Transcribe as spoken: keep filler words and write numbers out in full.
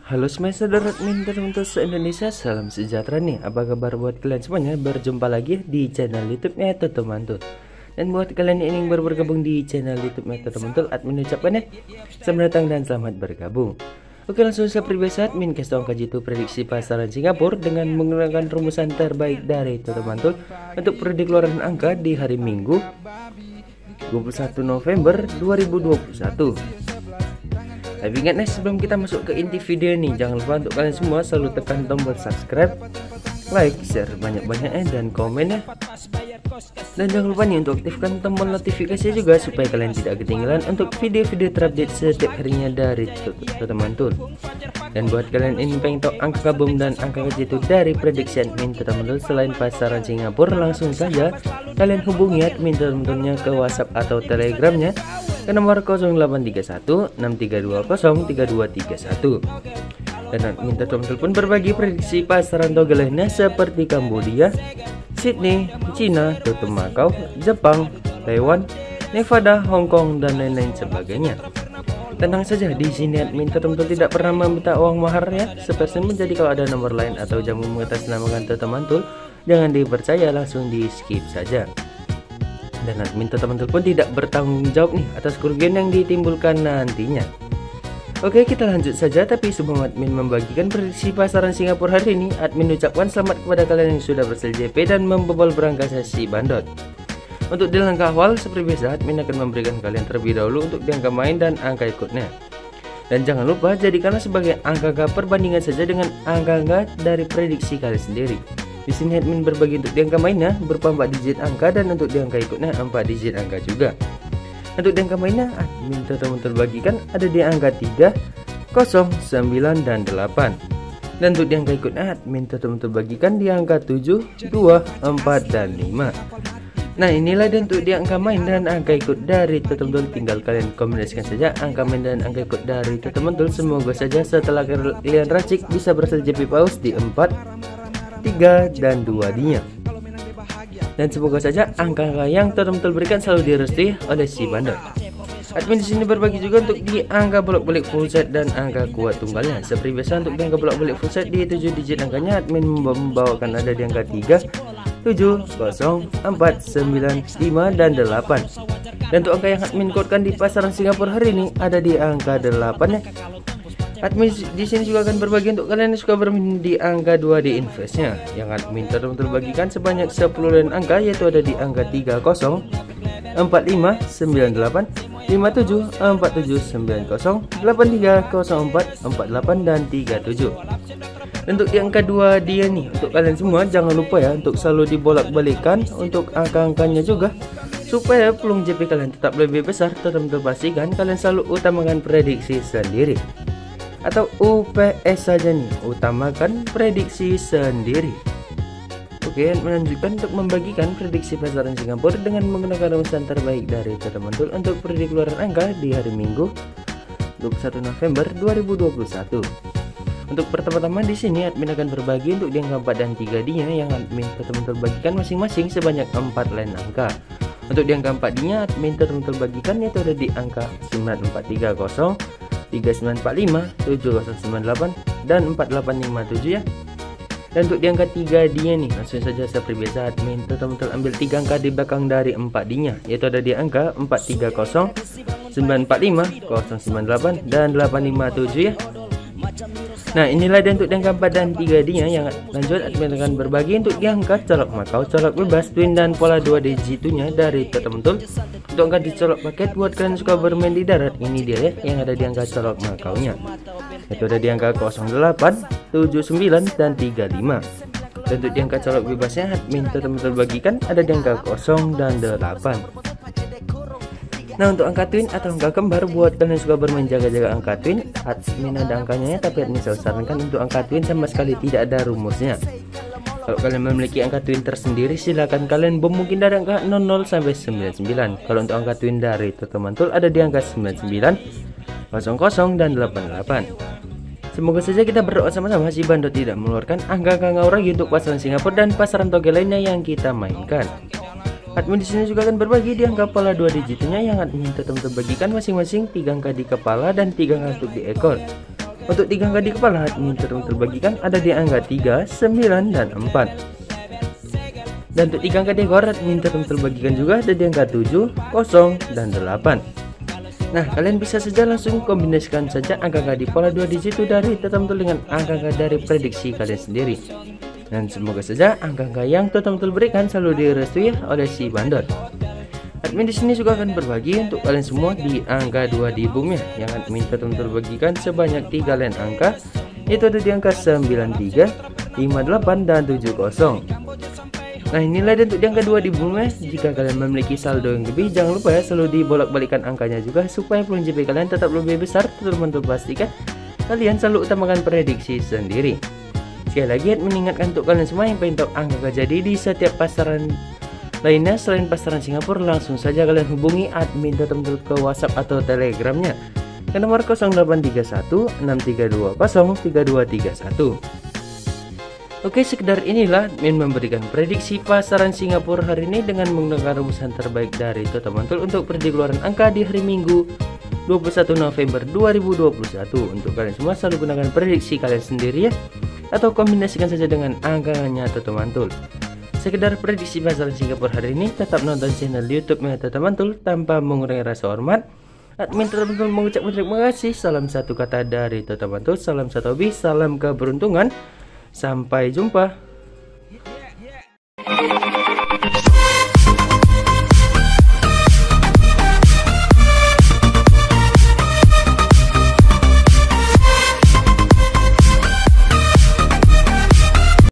Halo semester admin teman-teman se-Indonesia, salam sejahtera nih. Apa kabar buat kalian semuanya? Berjumpa lagi di channel YouTube-nya Toto Mantul. Dan buat kalian yang ingin baru bergabung di channel YouTube-nya Toto Mantul, admin ucapkan ya selamat datang dan selamat bergabung. Oke, langsung seperti biasa admin kasih tahu angka jitu prediksi pasaran Singapura dengan menggunakan rumusan terbaik dari Toto Mantul untuk prediksi keluaran angka di hari Minggu dua puluh satu November dua ribu dua puluh satu. Tapi ingat nih, sebelum kita masuk ke inti video ini, jangan lupa untuk kalian semua selalu tekan tombol subscribe, like, share banyak-banyaknya, dan komen ya. Dan jangan lupa nih untuk aktifkan tombol notifikasi juga supaya kalian tidak ketinggalan untuk video-video terupdate setiap harinya dari Toto Mantul. Dan buat kalian ini pengen tahu angka kabum dan angka jitu dari prediksi admin Toto Mantul selain pasaran Singapura, langsung saja kalian hubungi admin Toto Mantulnya ke WhatsApp atau Telegramnya ke nomor nol delapan tiga satu enam tiga dua nol tiga dua tiga satu. Dan admin Toto Mantul pun berbagi prediksi pasaran togel lainnya seperti Kambodia, Sydney, Cina, Tutup Macau, Jepang, Taiwan, Nevada, Hong Kong, dan lain-lain sebagainya. Tenang saja, di sini admin Toto Mantul tidak pernah meminta uang mahar ya, sepersen menjadi kalau ada nomor lain atau jamu mengatasnamakan Toto Mantul, jangan dipercaya, langsung di skip saja. Dan admin Toto Mantul pun tidak bertanggung jawab nih atas kerugian yang ditimbulkan nantinya. Oke, kita lanjut saja, tapi sebelum admin membagikan prediksi pasaran Singapura hari ini, admin ucapkan selamat kepada kalian yang sudah berhasil J P dan membobol berangka sesi bandot. Untuk di langkah awal, seperti biasa admin akan memberikan kalian terlebih dahulu untuk di angka main dan angka ikutnya. Dan jangan lupa jadikanlah sebagai angka-angka perbandingan saja dengan angka-angka dari prediksi kalian sendiri. Di sini admin berbagi untuk di angka mainnya berupa empat digit angka, dan untuk di angka ikutnya empat digit angka juga. Untuk di angka mainnya admin Toto Mantul bagikan ada di angka tiga, nol, sembilan, dan delapan. Dan untuk di angka ikutnya admin Toto Mantul bagikan di angka tujuh, dua, empat, dan lima. Nah, inilah dan untuk di angka main dan angka ikut dari Toto Mantul, tinggal kalian kombinasikan saja angka main dan angka ikut dari Toto Mantul. Semoga saja setelah kalian racik bisa berhasil J P paus di empat, tiga, dan dua dinya. Dan semoga saja angka-angka yang Toto Mantul berikan selalu direstui oleh si bandot. Admin di sini berbagi juga untuk di angka bolak-balik full set dan angka kuat tunggalnya. Seperti biasa untuk di angka bolak-balik full set di tujuh digit angkanya admin membawakan ada di angka tiga, tujuh, nol, empat, sembilan, lima, dan delapan. Dan untuk angka yang admin kodkan di pasaran Singapura hari ini ada di angka delapan ya. Admin di sini juga akan berbagi untuk kalian yang suka bermain di angka dua D investnya, yang admin Toto Mantul bagikan sebanyak sepuluh lain angka, yaitu ada di angka tiga nol, empat lima, sembilan delapan, lima tujuh, empat tujuh, sembilan nol, delapan tiga, nol empat, empat delapan, dan tiga tujuh. Untuk di angka dua dia nih, untuk kalian semua jangan lupa ya untuk selalu dibolak-balikan untuk angka-angkanya juga, supaya peluang J P kalian tetap lebih besar. Toto Mantul pastikan kalian selalu utamakan prediksi sendiri, atau U P S saja nih, utamakan prediksi sendiri. Oke, melanjutkan untuk membagikan prediksi pasaran Singapura dengan menggunakan rumusan terbaik dari Toto Mantul untuk prediksi keluaran angka di hari Minggu dua puluh satu November dua ribu dua puluh satu. Untuk pertama-tama di sini admin akan berbagi untuk di angka empat dan tiga D-nya, yang admin Toto Mantul bagikan masing-masing sebanyak empat line angka. Untuk di angka empat D-nya admin Toto Mantul bagikan yaitu ada di angka sembilan empat tiga nol, tiga sembilan empat lima, tujuh nol sembilan delapan, dan empat delapan lima tujuh ya. Dan untuk di angka tiga D-nya nih, langsung saja seperti biasa admin Toto Mantul ambil tiga angka di belakang dari empat D-nya, yaitu ada di angka empat tiga nol, sembilan empat lima, nol sembilan delapan, dan delapan lima tujuh ya. Nah, inilah dan untuk di angka empat dan tiga D-nya, yang lanjut admin akan berbagi untuk di angka colok Macau, colok bebas, twin, dan pola dua digitunya dari Toto Mantul. Untuk angka di colok paket buat kalian suka bermain di darat, ini dia ya yang ada di angka colok Macau-nya, itu ada di angka nol delapan, tujuh sembilan, dan tiga lima. Dan untuk di angka colok bebasnya admin Toto Mantul bagikan ada di angka nol dan delapan. Nah, untuk angka twin atau angka kembar buat kalian yang suka bermain jaga-jaga angka twin, admin ada angkanya ya, tapi admin selalu sarankan untuk angka twin sama sekali tidak ada rumusnya. Kalau kalian memiliki angka twin tersendiri, silakan kalian bom mungkin dari angka nol nol sampai sembilan sembilan. Kalau untuk angka twin dari Toto Mantul ada di angka sembilan sembilan, nol nol, dan delapan delapan. Semoga saja kita berdoa sama-sama si bandot tidak mengeluarkan angka-angka ngawur lagi untuk pasaran Singapura dan pasaran togel lainnya yang kita mainkan. Admin di sini juga akan berbagi di angka pola dua digitnya, yang admin tetap bagikan masing-masing tiga angka di kepala dan tiga angka untuk di ekor. Untuk tiga angka di kepala admin Toto bagikan ada di angka tiga, sembilan, dan empat. Dan untuk tiga angka di ekor admin Toto bagikan juga ada di angka tujuh, nol, dan delapan. Nah, kalian bisa saja langsung kombinasikan saja angka-angka di pola dua digit itu dari Toto dengan angka-angka dari prediksi kalian sendiri. Dan semoga saja angka-angka yang Toto berikan selalu direstui oleh si bandot. Admin di sini juga akan berbagi untuk kalian semua di angka dua di boomnya yang admin Toto bagikan sebanyak tiga line angka, yaitu ada di angka sembilan tiga, lima delapan, dan tujuh nol. Nah, inilah dia untuk di angka dua di boomnya. Jika kalian memiliki saldo yang lebih, jangan lupa ya selalu dibolak-balikan angkanya juga supaya peluang J P kalian tetap lebih besar. Teman-teman pastikan kalian selalu utamakan prediksi sendiri. Sekali lagi admin ingatkan untuk kalian semua yang pengen tahu angka terjadi di setiap pasaran lainnya selain pasaran Singapura, langsung saja kalian hubungi admin Toto ke WhatsApp atau Telegramnya ke nomor nol delapan tiga satu, enam tiga dua nol, tiga dua tiga satu. Oke, sekedar inilah admin memberikan prediksi pasaran Singapura hari ini dengan menggunakan rumusan terbaik dari Toto Mantul untuk prediksi keluaran angka di hari Minggu dua puluh satu November dua ribu dua puluh satu. Untuk kalian semua selalu gunakan prediksi kalian sendiri ya, atau kombinasikan saja dengan angkanya Toto Mantul. Sekedar prediksi pasaran Singapura hari ini, tetap nonton channel YouTube-nya Toto Mantul tanpa mengurangi rasa hormat. Admin Toto Mantul mengucapkan terima kasih. Salam satu kata dari Toto Mantul, salam satu hobi, salam keberuntungan. Sampai jumpa.